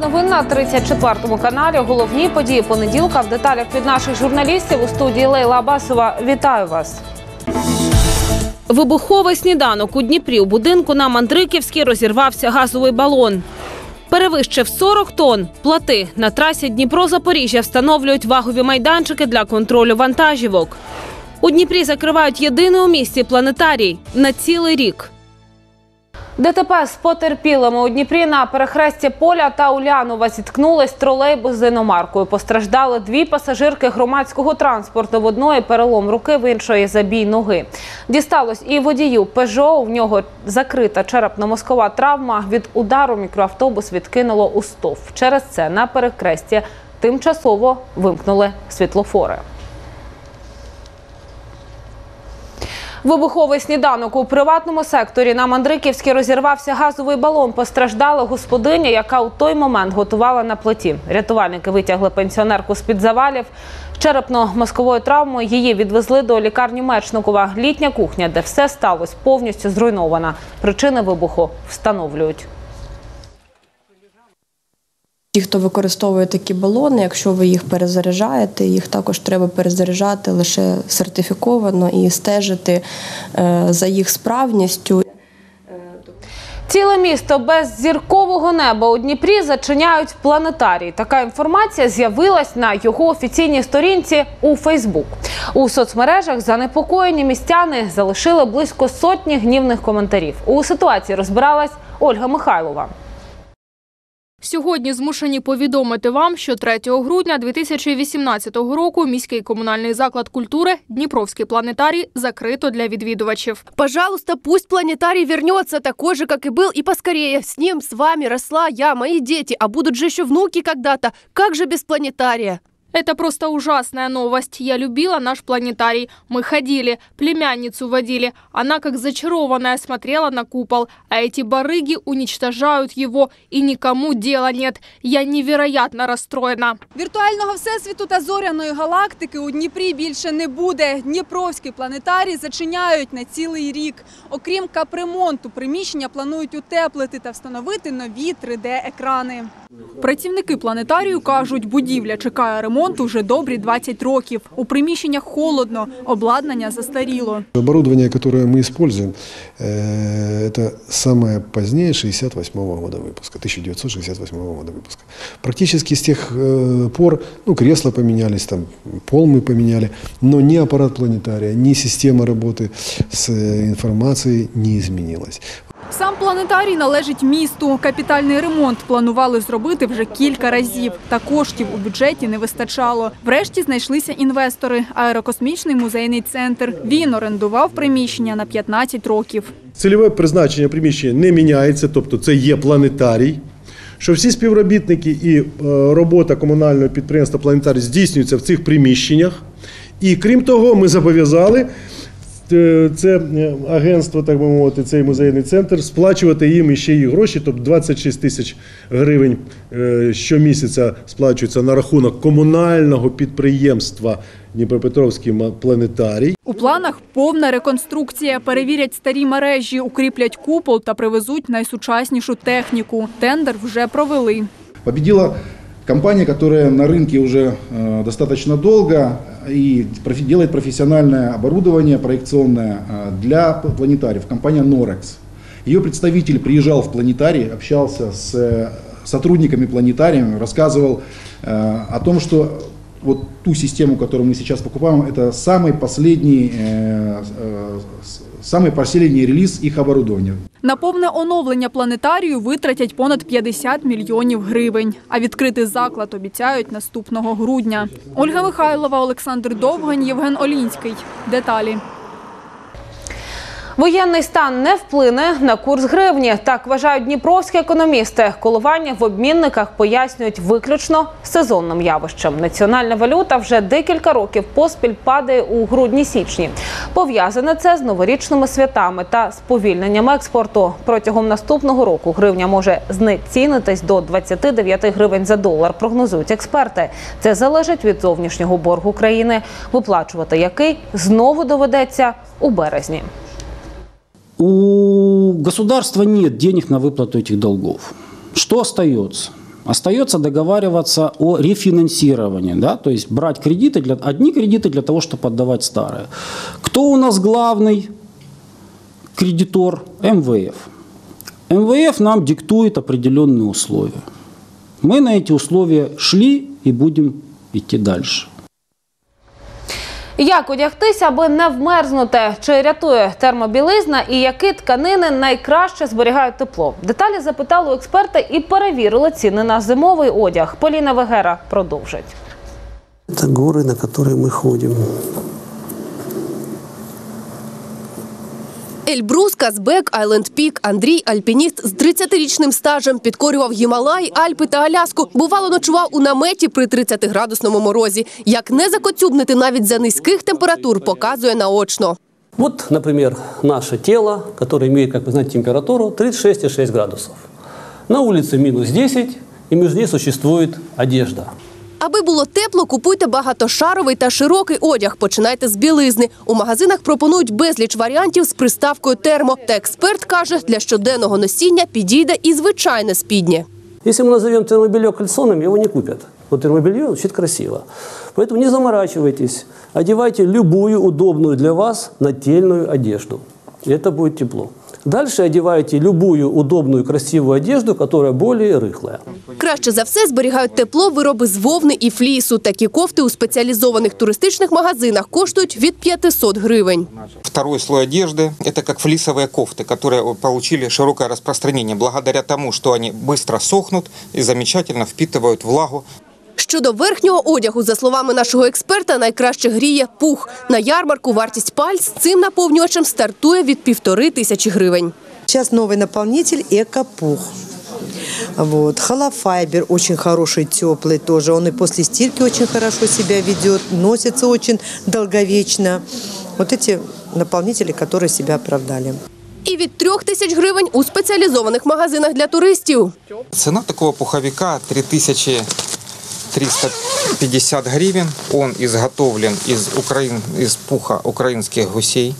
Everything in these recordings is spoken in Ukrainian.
новин на 34-му каналі. Головні події понеділка в деталях від наших журналістів. У студії Лейла Абасова. Вітаю вас. Вибуховий сніданок у Дніпрі. У будинку на Мандриківській розірвався газовий балон. Перевищив 40 тонн. Плати. На трасі Дніпро-Запоріжжя встановлюють вагові майданчики для контролю вантажівок. У Дніпрі закривають єдиний у місті планетарій на цілий рік. ДТП з потерпілими. У Дніпрі на перехресті Поля та Улянова зіткнулись тролейбус з іномаркою. Постраждали дві пасажирки громадського транспорту. В одної перелом руки, в іншої забій ноги. Дісталось і водію «Пежо». У нього закрита черепно-мозкова травма. Від удару мікроавтобус відкинуло у стовп. Через це на перехресті тимчасово вимкнули світлофори. Вибуховий сніданок. У приватному секторі на Мандриківській розірвався газовий балон. Постраждала господиня, яка у той момент готувала на плиті. Рятувальники витягли пенсіонерку з-під завалів. З черепно-мозковою травмою її відвезли до лікарні Мечникова. Літня кухня, де все сталося, повністю зруйнована. Причини вибуху встановлюють. Ті, хто використовує такі балони, якщо ви їх перезаряджаєте, їх також треба перезаряджати лише сертифіковано і стежити за їх справністю. Ціле місто без зіркового неба. У Дніпрі зачиняють планетарій. Така інформація з'явилась на його офіційній сторінці у Фейсбук. У соцмережах занепокоєні містяни залишили близько сотні гнівних коментарів. У ситуації розбиралась Ольга Михайлова. Сьогодні змушені повідомити вам, що 3 грудня 2018 року міський комунальний заклад культури «Дніпровський планетарій» закрито для відвідувачів. Пожалуйста, пусть планетарий вернется такой же, как и был, и поскорее. С ним, с вами росла я, мои дети, а будут же еще внуки когда-то. Как же без планетария? Это просто ужасная новость. Я любила наш планетарий. Мы ходили, племянницу водили. Она как зачарованная смотрела на купол. А эти барыги уничтожают его, и никому дела нет. Я невероятно расстроена. Віртуального всесвіту та зоряної галактики у Дніпрі більше не буде. Дніпровський планетарій зачиняють на цілий рік. Окрім капремонту, приміщення планують утеплити та встановити нові 3D-екрани. Працівники планетарію кажуть, будівля чекає ремонту вже добрі 20 років. У приміщеннях холодно, обладнання застаріло. Оборудование, которое мы используем, это самое позднее 68-го года выпуска, 1968 года выпуска. Практически с тех пор кресла поменялись, там, пол мы поменяли, но ни аппарат планетария, ни система работы с информацией не изменилась. Сам планетарій належить місту. Капітальний ремонт планували зробити вже кілька разів. Та коштів у бюджеті не вистачало. Врешті знайшлися інвестори. Аерокосмічний музейний центр. Він орендував приміщення на 15 років. Цільове призначення приміщення не міняється, тобто це є планетарій. Що всі співробітники і робота комунального підприємства «Планетарій» здійснюється в цих приміщеннях. І крім того, ми зобов'язали це агентство, так би мовити, цей музейний центр, сплачувати їм ще й гроші, тобто 26 тисяч гривень щомісяця сплачується на рахунок комунального підприємства Дніпропетровський планетарій. У планах повна реконструкція. Перевірять старі мережі, укріплять купол та привезуть найсучаснішу техніку. Тендер вже провели. Победила компания, которая на рынке уже достаточно долго и делает профессиональное оборудование проекционное для планетариев, компания Norex. Ее представитель приезжал в планетарий, общался с сотрудниками планетария, рассказывал о том, что вот ту систему, которую мы сейчас покупаем, это самый последний реліз їх оборудовання. На повне оновлення планетарію витратять понад 50 мільйонів гривень. А відкрити заклад обіцяють наступного грудня. Ольга Михайлова, Олександр Довгань, Євген Олінський. Деталі. Воєнний стан не вплине на курс гривні. Так вважають дніпровські економісти. Коливання в обмінниках пояснюють виключно сезонним явищем. Національна валюта вже декілька років поспіль падає у грудні-січні. Пов'язане це з новорічними святами та сповільненням експорту. Протягом наступного року гривня може знецінитись до 29 гривень за долар, прогнозують експерти. Це залежить від зовнішнього боргу країни, виплачувати який знову доведеться у березні. У государства нет денег на выплату этих долгов. Что остается? Остается договариваться о рефинансировании, да, то есть брать кредиты, одни кредиты для того, чтобы отдавать старые. Кто у нас главный кредитор? МВФ. МВФ нам диктует определенные условия. Мы на эти условия шли и будем идти дальше. Як одягтися, аби не вмерзнути? Чи рятує термобілизна і які тканини найкраще зберігають тепло? Деталі запитали у експерта і перевірили ціни на зимовий одяг. Поліна Вегера продовжить. Це гори, на які ми ходимо. Ельбрус, Казбек, Айленд Пік. Андрій – альпініст з 30-річним стажем. Підкорював Гімалаї, Альпи та Аляску. Бувало, ночував у наметі при 30-градусному морозі. Як не закоцюбнити навіть за низьких температур, показує наочно. Вот, например, наше тело, которое имеет, как вы знаете, температуру 36,6 градусов. На улице минус 10, и между ней существует одежда. Аби було тепло, купуйте багатошаровий та широкий одяг. Починайте з білизни. У магазинах пропонують безліч варіантів з приставкою «термо». Та експерт каже, для щоденного носіння підійде і звичайне спіднє. Если мы назовем термобелье кальсоном, его не купят. Но термобелье звучит красиво. Поэтому не заморачивайтесь. Одевайте любую удобную для вас нательную одежду. И это будет тепло. Дальше одевайте любую удобную, красивую одежду, которая более рыхлая. Краще за все зберігають тепло вироби з вовни і флісу. Такі кофти у спеціалізованих туристичних магазинах коштують від 500 гривень. Второй слой одежды – это как флисовые кофты, которые получили широкое распространение благодаря тому, что они быстро сохнут и замечательно впитывают влагу. Щодо верхнього одягу, за словами нашого експерта, найкраще гріє пух. На ярмарку вартість пальц з цим наповнювачем стартує від 1500 гривень. Сейчас новый наполнитель «Эко-пух». Вот. Холофайбер очень хороший, теплый тоже. Он и после стирки очень хорошо себя ведет, носится очень долговечно. Вот эти наполнители, которые себя оправдали. І від 3000 гривень у спеціалізованих магазинах для туристів. Цена такого пуховика – 3350 гривен. Он изготовлен из пуха украинских гусей.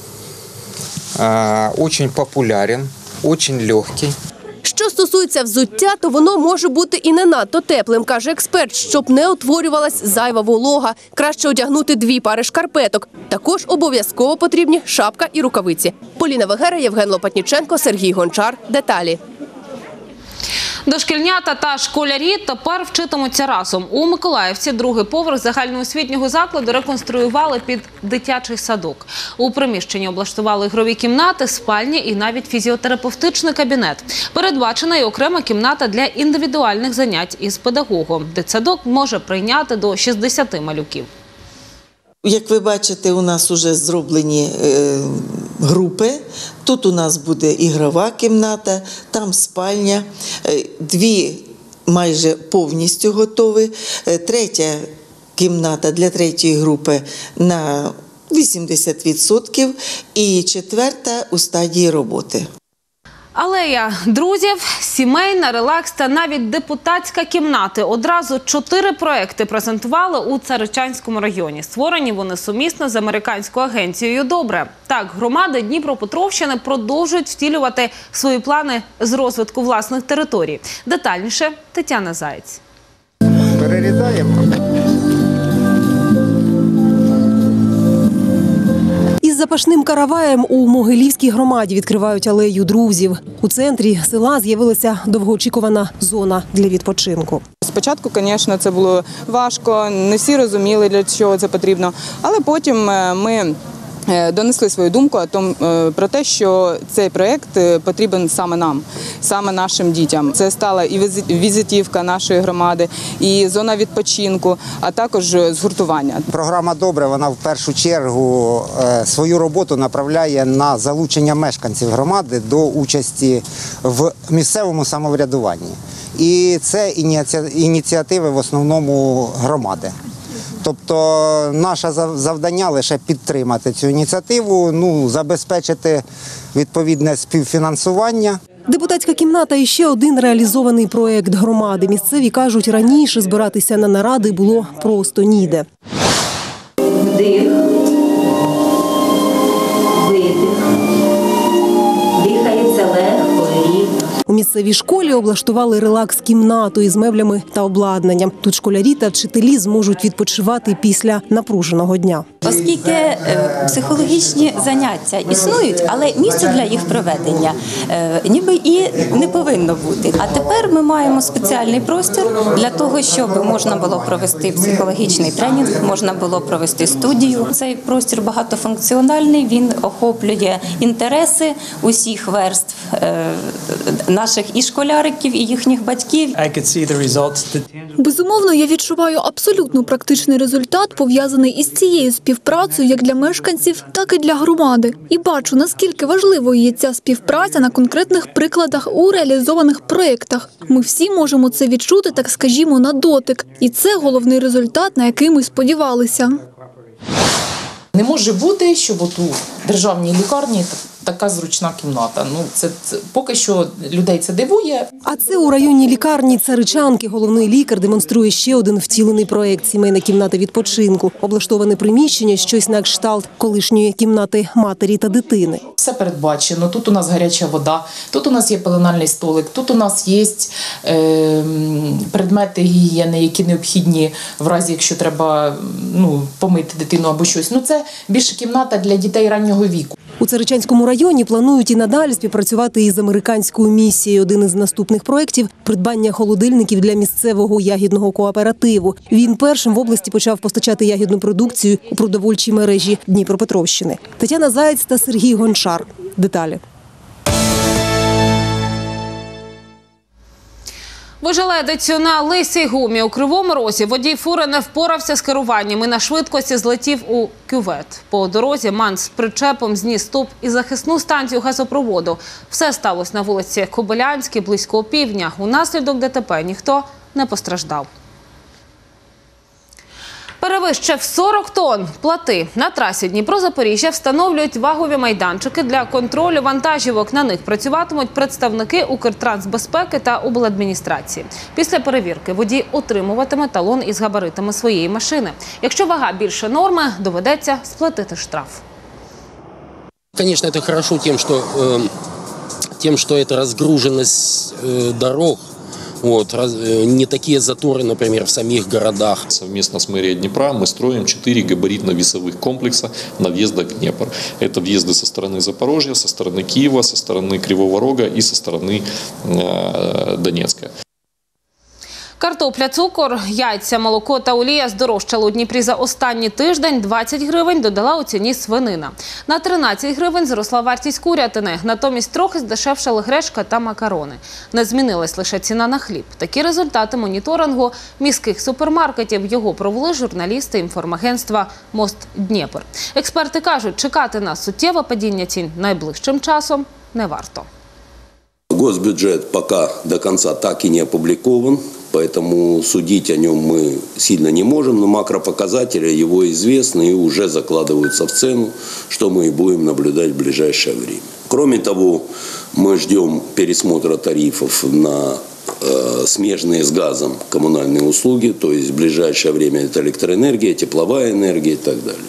Очень популярен, очень легкий. Що стосується взуття, то воно може бути і не надто теплим, каже експерт, щоб не утворювалась зайва волога. Краще одягнути 2 пари шкарпеток. Також обов'язково потрібні шапка і рукавиці. Поліна Вегера, Євген Лопатніченко, Сергій Гончар. Деталі. Дошкільнята та школярі тепер вчитимуться разом. У Миколаївці другий поверх загальноосвітнього закладу реконструювали під дитячий садок. У приміщенні облаштували ігрові кімнати, спальні і навіть фізіотерапевтичний кабінет. Передбачена й окрема кімната для індивідуальних занять із педагогом. Дитсадок може прийняти до 60 малюків. Як ви бачите, у нас вже зроблені групи. Тут у нас буде ігрова кімната, там спальня, 2 майже повністю готові, 3 кімната для 3-ї групи на 80% і 4 у стадії роботи. Алея друзів, сімейна, релакс та навіть депутатська кімнати. Одразу 4 проекти презентували у Царичанському районі. Створені вони сумісно з американською агенцією «Добре». Так, громади Дніпропетровщини продовжують втілювати свої плани з розвитку власних територій. Детальніше Тетяна Заєць. Перерізаємо. Із запашним караваєм у Могилівській громаді відкривають алею друзів. У центрі села з'явилася довгоочікувана зона для відпочинку. Спочатку, звісно, це було важко, не всі розуміли, для чого це потрібно, але потім ми донесли свою думку про те, що цей проєкт потрібен саме нам, саме нашим дітям. Це стала і візитівка нашої громади, і зона відпочинку, а також згуртування. Програма «Добре», вона в першу чергу свою роботу направляє на залучення мешканців громади до участі в місцевому самоврядуванні. І це ініціативи в основному громади. Тобто наше завдання лише підтримати цю ініціативу, забезпечити відповідне співфінансування. Депутатська кімната – і ще один реалізований проєкт громади. Місцеві кажуть, раніше збиратися на наради було просто ніде. Вдих, видих, дихається легко і рівно. У місцевій школі облаштували релакс-кімнату із меблями та обладнанням. Тут школярі та вчителі зможуть відпочивати після напруженого дня. Оскільки психологічні заняття існують, але місце для їх проведення ніби і не повинно бути. А тепер ми маємо спеціальний простір для того, щоб можна було провести психологічний тренінг, можна було провести студію. Цей простір багатофункціональний, він охоплює інтереси усіх верств наших і школяриків, і їхніх батьків. Безумовно, я відчуваю абсолютно практичний результат, пов'язаний із цією співпрацею як для мешканців, так і для громади. І бачу, наскільки важливою є ця співпраця на конкретних прикладах у реалізованих проєктах. Ми всі можемо це відчути, так скажімо, на дотик. І це головний результат, на який ми сподівалися. Не може бути, щоб от у державній лікарні така зручна кімната. Це поки що людей це дивує. А це у районній лікарні Царичанки. Головний лікар демонструє ще один втілений проєкт «Сімейна кімната відпочинку». Облаштоване приміщення – щось на кшталт колишньої кімнати матері та дитини. Все передбачено. Тут у нас гаряча вода, тут у нас є пеленальний столик, тут у нас є предмети гігієни, які необхідні в разі, якщо треба помити дитину або щось. Це більше кімната для дітей раннього віку. У Царичанському районі планують і надалі співпрацювати із американською місією. Один із наступних проєктів – придбання холодильників для місцевого ягідного кооперативу. Він першим в області почав постачати ягідну продукцію у продовольчій мережі Дніпропетровщини. Тетяна Заєць та Сергій Гончар. Деталі. В ожеледицю на лисій гумі у Кривому Розі водій фури не впорався з керуванням і на швидкості злетів у кювет. По дорозі ман з причепом зніс стовп і захисну станцію газопроводу. Все сталося на вулиці Кобилянській близько опівдня. Унаслідок ДТП ніхто не постраждав. Перевищив 40 тонн плати. На трасі Дніпро-Запоріжжя встановлюють вагові майданчики для контролю вантажівок. На них працюватимуть представники Укртрансбезпеки та обладміністрації. Після перевірки водій отримуватиме талон із габаритами своєї машини. Якщо вага більше норми, доведеться сплатити штраф. Конечно, это хорошо тем, что это разгруженность дорог. Не такие заторы, например, в самих городах. Совместно с мэрией Днепра мы строим 4 габаритно-весовых комплекса на въездах в Днепр. Это въезды со стороны Запорожья, со стороны Киева, со стороны Кривого Рога и со стороны Донецка. Картопля, цукор, яйця, молоко та олія здорожчали у Дніпрі за останній тиждень. 20 гривень додала у ціні свинина. На 13 гривень зросла вартість курятини. Натомість трохи здешевшали гречка та макарони. Не змінилась лише ціна на хліб. Такі результати моніторингу міських супермаркетів. Його провели журналісти інформагентства «Мост Дніпр». Експерти кажуть, чекати на суттєве падіння цін найближчим часом не варто. Госбюджет пока до конца так и не опубликован, поэтому судить о нем мы сильно не можем, но макропоказатели его известны и уже закладываются в цену, что мы и будем наблюдать в ближайшее время. Кроме того, мы ждем пересмотра тарифов на смежные с газом коммунальные услуги, то есть в ближайшее время это электроэнергия, тепловая энергия и так далее.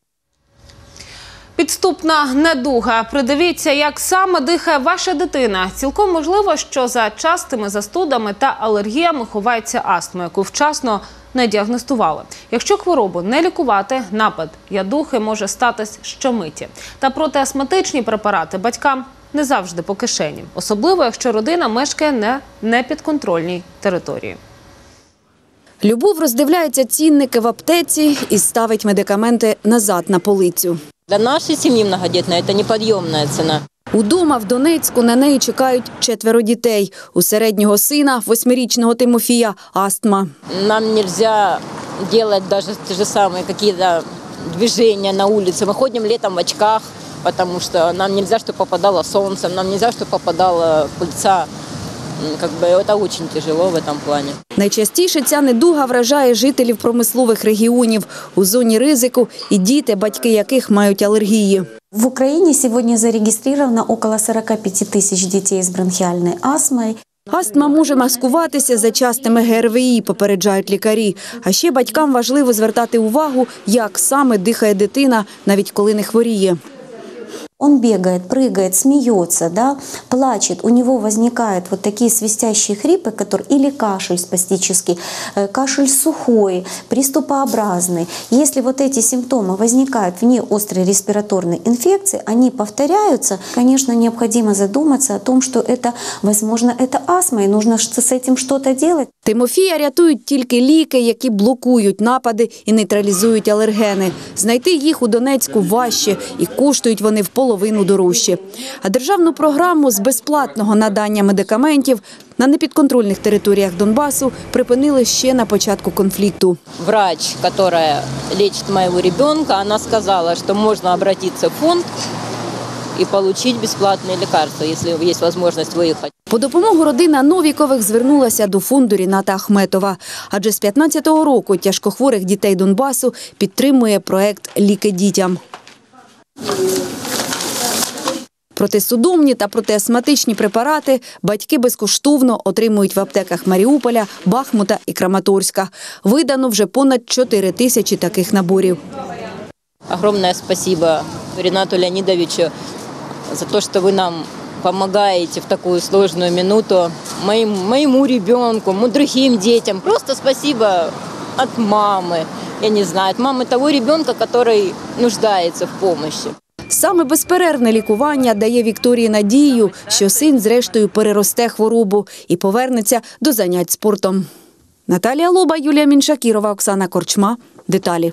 Підступна недуга. Придивіться, як саме дихає ваша дитина. Цілком можливо, що за частими застудами та алергіями ховається астма, яку вчасно не діагностували. Якщо хворобу не лікувати, напад ядухи може статись щомиті. Та протиастматичні препарати батькам не завжди по кишені. Особливо, якщо родина мешкає на непідконтрольній території. Любов роздивляється цінники в аптеці і ставить медикаменти назад на полицю. Для нашей семьи многодетной это неподъемная цена. Удома в Донецьку на неї чекають 4 дітей. У середнього сина, 8-річного Тимофія, астма. Нам нельзя делать даже те же самые какие-то движения на улице. Мы ходим летом в очках, потому что нам нельзя, чтобы попадало солнце, нам нельзя, чтобы попадала пыльца. Это очень тяжело в этом плане. Найчастіше ця недуга вражає жителів промислових регіонів. У зоні ризику і діти, батьки яких мають алергії. В Украине сегодня зарегистрировано около 45 тысяч детей с бронхиальной астмой. Астма може маскуватися за частими ГРВІ, попереджають лікарі. А ще батькам важливо звертати увагу, як саме дихає дитина, навіть коли не хворіє. Он бегает, прыгает, смеется, да, плачет. У него возникают вот такие свистящие хрипы, или кашель спастический, кашель сухой, приступообразный. Если вот эти симптомы возникают вне острой респираторной инфекции, они повторяются, конечно, необходимо задуматься о том, что это, возможно, это астма, и нужно с этим что-то делать. Тимофія рятують тільки ліки, які блокують напади і нейтралізують алергени. Знайти їх у Донецьку важче, і коштують вони в половину дорожче. А державну програму з безплатного надання медикаментів на непідконтрольних територіях Донбасу припинили ще на початку конфлікту. Врач, которая лечит моего ребенка, она сказала, что можно обратиться в фонд и получить бесплатные лекарства, если есть возможность выехать. По допомогу родина Новікових звернулася до фонду Ріната Ахметова. Адже з 15-го року тяжкохворих дітей Донбасу підтримує проект «Ліки дітям». Протисудомні та протиастматичні препарати батьки безкоштовно отримують в аптеках Маріуполя, Бахмута і Краматорська. Видано вже понад 4 тисячі таких наборів. Огромное спасибо Ренату Леонидовичу за то, что вы нам помогаете в такую сложную минуту моему ребенку, другим детям. Просто спасибо от мамы, я не знаю, от мамы того ребенка, который нуждается в помощи. Саме безперервне лікування дає Вікторії надію, що син зрештою переросте хворобу і повернеться до занять спортом. Наталія Лоба, Юлія Міншакірова, Оксана Корчма. Деталі.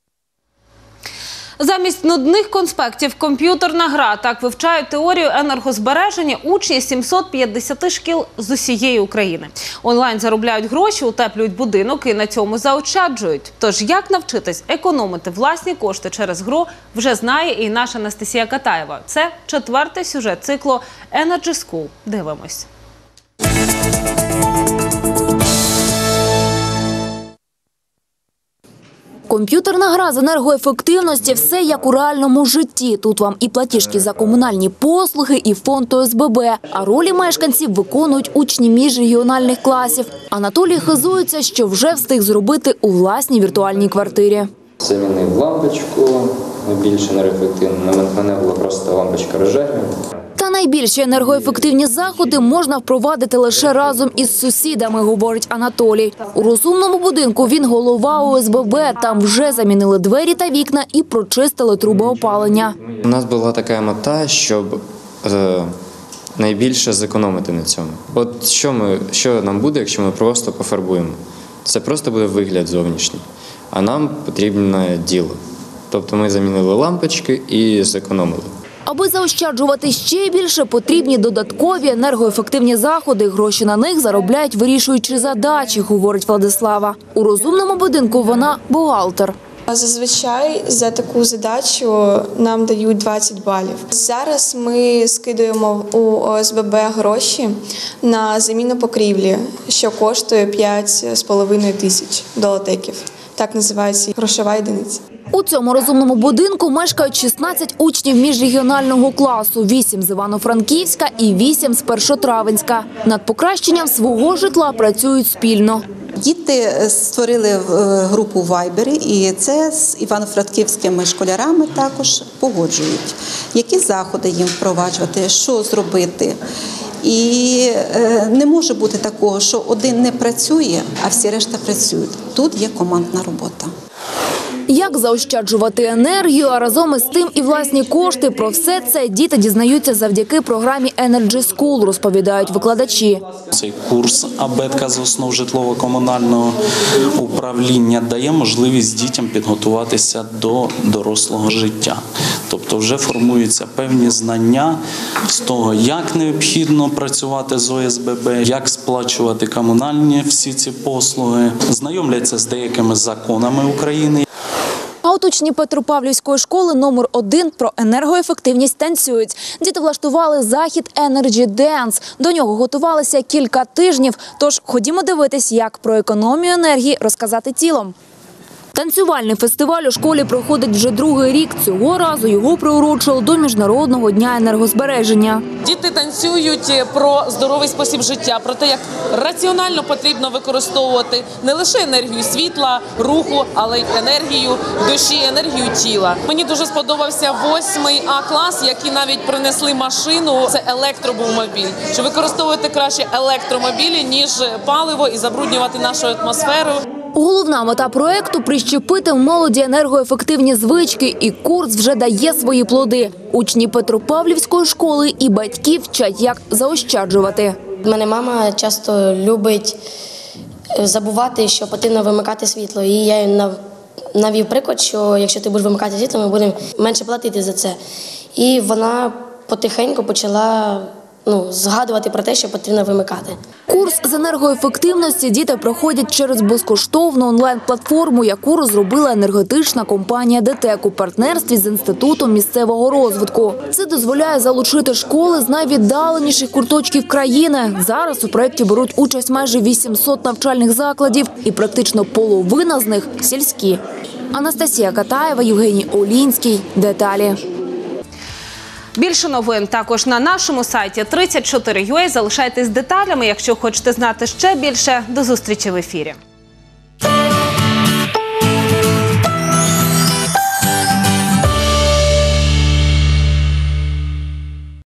Замість нудних конспектів комп'ютерна гра. Так вивчають теорію енергозбереження учні 750 шкіл з усієї України. Онлайн заробляють гроші, утеплюють будинок і на цьому заощаджують. Тож як навчитись економити власні кошти через гру, вже знає і наша Анастасія Катаєва. Це 4-й сюжет циклу Energy School. Дивимось. Комп'ютерна гра з енергоефективності – все як у реальному житті. Тут вам і платіжки за комунальні послуги, і фонд ОСББ. А ролі мешканців виконують учні міжрегіональних класів. Анатолій хизується, що вже встиг зробити у власній віртуальній квартирі. Замінив лампочку, більш енергоефективно. На мене була просто лампочка розжарювання. Та найбільші енергоефективні заходи можна впровадити лише разом із сусідами, говорить Анатолій. У розумному будинку він голова ОСББ. Там вже замінили двері та вікна і прочистили труби опалення. У нас була така мета, щоб найбільше зекономити на цьому. От що нам буде, якщо ми просто пофарбуємо? Це просто буде вигляд зовнішній. А нам потрібне діло. Тобто ми замінили лампочки і зекономили. Аби заощаджувати ще більше, потрібні додаткові енергоефективні заходи. Гроші на них заробляють, вирішуючи задачі, говорить Владислава. У розумному будинку вона бухгалтер. Зазвичай за таку задачу нам дають 20 балів. Зараз ми скидуємо у ОСББ гроші на заміну покрівлі, що коштує 5,5 тисяч долатеків. Так називається грошова єдиниця. У цьому розумному будинку мешкають 16 учнів міжрегіонального класу, 8 з Івано-Франківська і 8 з Першотравенська. Над покращенням свого житла працюють спільно. Діти створили групу в Вайбері, і це з івано-франківськими школярами також погоджують, які заходи їм впроваджувати, що зробити. І не може бути такого, що один не працює, а всі решта працюють. Тут є командна робота. Як заощаджувати енергію, а разом із тим і власні кошти – про все це діти дізнаються завдяки програмі Energy School, розповідають викладачі. Цей курс абетка з основ житлово-комунального управління дає можливість дітям підготуватися до дорослого життя. Тобто вже формуються певні знання з того, як необхідно працювати з ОСББ, як сплачувати комунальні всі ці послуги, знайомляться з деякими законами України. А от учні Петропавлівської школи номер 1 про енергоефективність танцюють. Діти влаштували захід Energy Dance. До нього готувалися кілька тижнів. Тож ходімо дивитись, як про економію енергії розказати тілом. Танцювальний фестиваль у школі проходить вже другий рік. Цього разу його приурочили до Міжнародного дня енергозбереження. Діти танцюють про здоровий спосіб життя, про те, як раціонально потрібно використовувати не лише енергію світла, руху, але й енергію душі, енергію тіла. Мені дуже сподобався 8 А-клас, які навіть принесли машину. Це електромобіль. Що використовувати краще електромобілі, ніж паливо і забруднювати нашу атмосферу. Головна мета проекту – прищепити в молоді енергоефективні звички, і курс вже дає свої плоди. Учні Петропавлівської школи і батьки вчать, як заощаджувати. У мене мама часто любить забувати, що потрібно вимикати світло. І я їй навів приклад, що якщо ти будеш вимикати світло, ми будемо менше платити за це. І вона потихеньку почала згадувати про те, що потрібно вимикати. Курс з енергоефективності діти проходять через безкоштовну онлайн-платформу, яку розробила енергетична компанія ДТЕК у партнерстві з Інститутом місцевого розвитку. Це дозволяє залучити школи з найвіддаленіших куточків країни. Зараз у проєкті беруть участь майже 800 навчальних закладів, і практично половина з них – сільські. Анастасія Катаєва, Євгеній Олінський. Деталі. Більше новин також на нашому сайті 34.ua. Залишайтесь з деталями, якщо хочете знати ще більше. До зустрічі в ефірі.